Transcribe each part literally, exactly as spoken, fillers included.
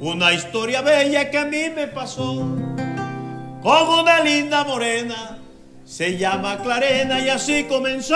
Una historia bella que a mí me pasó con una linda morena, se llama Clarena y así comenzó.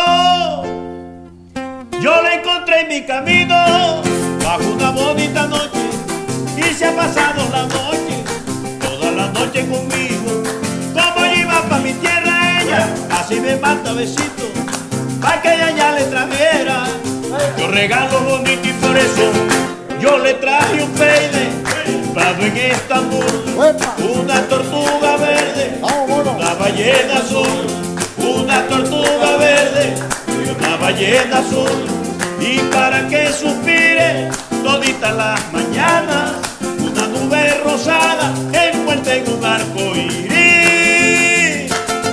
Yo la encontré en mi camino bajo una bonita noche y se ha pasado la noche, toda la noche conmigo. Como yo iba pa' mi tierra ella, así me manda besitos pa' que ella ya le trajera yo regalo bonito y por eso yo le traje un peine comprado en Estambul, una tortuga verde, una ballena azul, una tortuga verde y una ballena azul. Y para que suspire toditas las mañanas, una nube rosada envuelta en un arco iris.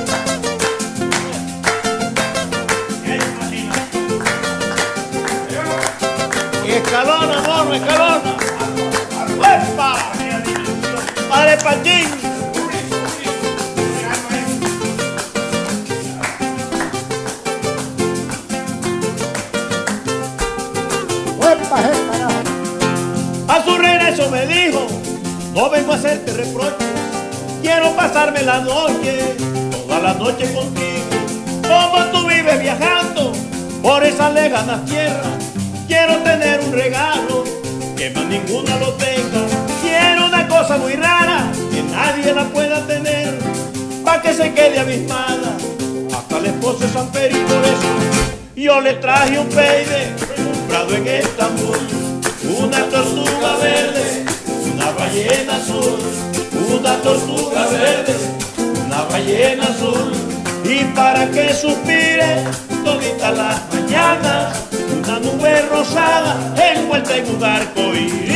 Escalona, mono, escalona. ¡Uepa! ¡Padre Pachín! A su regreso me dijo, no vengo a hacerte reproches, quiero pasarme la noche, toda la noche contigo. Como tú vives viajando por esas lejanas tierras, quiero tener un regalo que más ninguna lo tenga. Quiero una cosa muy rara que nadie la pueda tener, pa' que se quede abismada hasta el esposo de San Pedro. Y por eso yo le traje un peine comprado en Estambul, una tortuga verde, una ballena azul, una tortuga verde, una ballena azul. Y para que suspire toditas las mañanas, una nube rosada envuelta en un arco iris.